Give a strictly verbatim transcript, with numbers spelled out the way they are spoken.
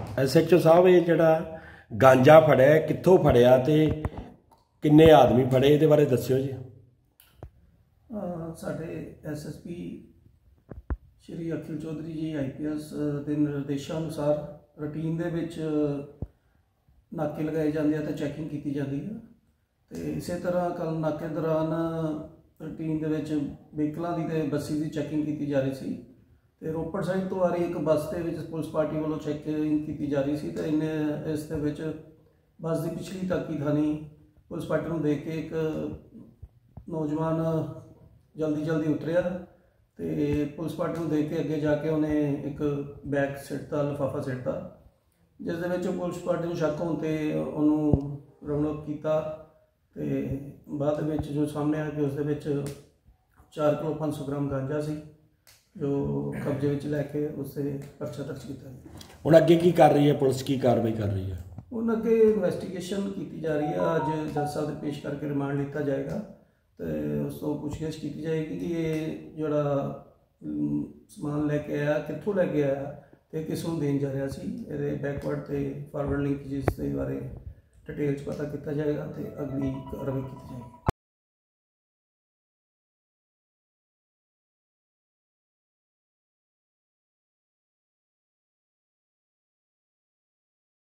S H O साहब ये जड़ा गांजा फड़िया कित्थों फड़िया ते किन्ने आदमी फड़े ये बारे दस्सिओ जी। साढ़े S S P Shri Akhil Chaudhary ji I P S के निर्देशानुसार रूटीन दे विच नाके लगाए जाते हैं तो चैकिंग की जाती है। तो इस तरह कल नाके दौरान रूटीन दे विच व्हीकलों की तो बसी की चैकिंग की जा रही सी। तो रोपड़ साइड तो आ रही एक बस के पुलिस पार्टी वालों चैकिंग की जा रही सी। तो इन्हें इस दे विच बस की पिछली ताकी थानी पुलिस पार्टी को देख के एक नौजवान जल्दी जल्दी उतरिया। तो पुलिस पार्टी को देख के अगे जाके उन्हें एक बैग सिटता लिफाफा सिटता, जिस दे विच पुलिस पार्टी को शक होने ते उन्होंने राउंड किया। तो बाद विच जो सामने आ कि उस दे विच चार किलो पाँच सौ ग्राम गांजा सी जो कब्जे विच लैके उससे परचा दर्ज किया। हुण अगे की कर रही है पुलिस, की कार्रवाई कर रही है? हुण अगे इन्वेस्टिगेशन की जा रही है। अज जज साहब दे पेश करके रिमांड लिया जाएगा। तो उस तो पुछगिछ की जाएगी कि ये जोड़ा समान लैके आया कितों लैके आया तो किसों देन जा रहा सी। ये बैकवर्ड तो फॉरवर्ड लिंक जिस बारे डिटेल पता किया जाएगा तो अगली कार्रवाई की जाएगी।